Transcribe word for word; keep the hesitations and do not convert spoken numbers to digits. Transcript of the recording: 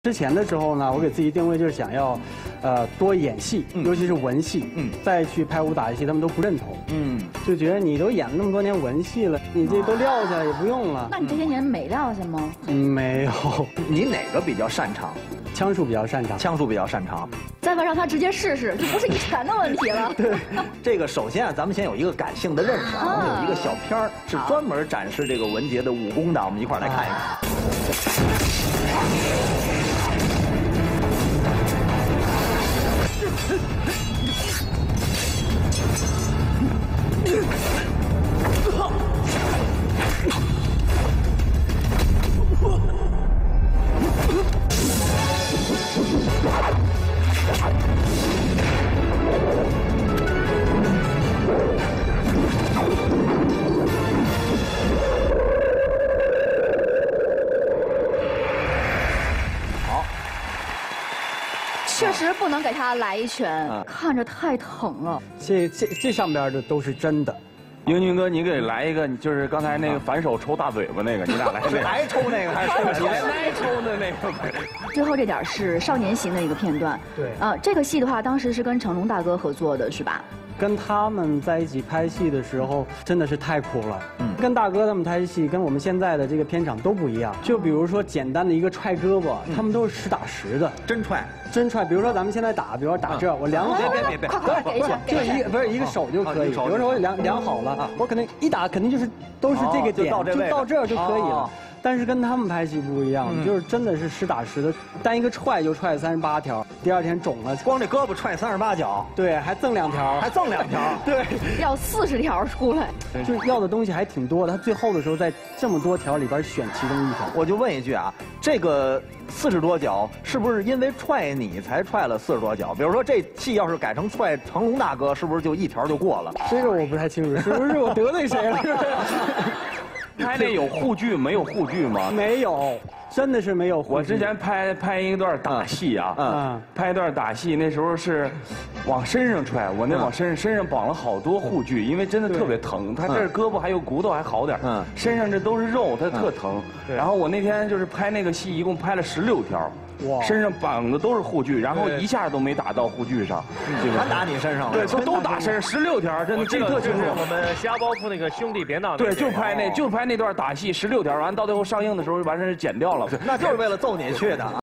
之前的时候呢，我给自己定位就是想要，呃，多演戏， 嗯、 尤其是文戏，嗯，再去拍武打戏，他们都不认同，嗯，就觉得你都演了那么多年文戏了，你这都撂下也不用了。 那你这些年没撂下吗？ 嗯，没有。 你哪个比较擅长？ 枪术比较擅长， 枪术比较擅长。 再不让他直接试试，就不是遗传的问题了。 对， 这个首先啊，咱们先有一个感性的认识啊，我们有一个小片儿是专门展示这个文杰的武功的，我们一块儿来看一看。 确实不能给他来一拳，看着太疼了。 这这这上边的都是真的。 英军哥，你给来一个，就是刚才那个反手抽大嘴巴那个，你俩来是挨抽那个还是抽挨抽的那个？ 最后这点是少年行的一个片段。 对。 啊，这个戏的话，当时是跟成龙大哥合作的，是吧？ 跟他们在一起拍戏的时候，真的是太苦了。嗯，跟大哥他们拍戏，跟我们现在的这个片场都不一样。就比如说简单的一个踹胳膊，他们都是实打实的， 真踹， 真踹。比如说咱们现在打，比如说打这儿，我量好， 别别别别， 快快给一下， 就一个不是一个手就可以。比如说我量量好了，我可能一打肯定就是都是这个点，就到这儿就可以了。但是跟他们拍戏不一样，就是真的是实打实的，单一个踹就踹三十八条，第二天肿了， 光这胳膊踹三十八脚， 对，还赠两条， 还赠两条， 对， 要四十条出来， 就是要的东西还挺多的。他最后的时候在这么多条里边选其中一条。 我就问一句啊，这个四十多脚是不是因为踹你才踹了四十多脚？比如说这戏要是改成踹成龙大哥，是不是就一条就过了？ 这个我不太清楚，是不是我得罪谁了？ 拍那有护具没有护具吗？ 没有，真的是没有护具。 我之前拍拍一段打戏啊，嗯，拍一段打戏，那时候是往身上踹，我那往身上身上绑了好多护具，因为真的特别疼。他这胳膊还有骨头还好点，嗯，身上这都是肉，他特疼。然后我那天就是拍那个戏，一共拍了十六条。哇！身上绑的都是护具，然后一下都没打到护具上， 全打你身上了。 对，都都打身上，十六条，真的记得特清楚。 我们瞎包袱那个兄弟别闹。 对，就拍那就拍那段打戏，十六条，完到最后上映的时候，完事剪掉了。 那就是为了揍你去的。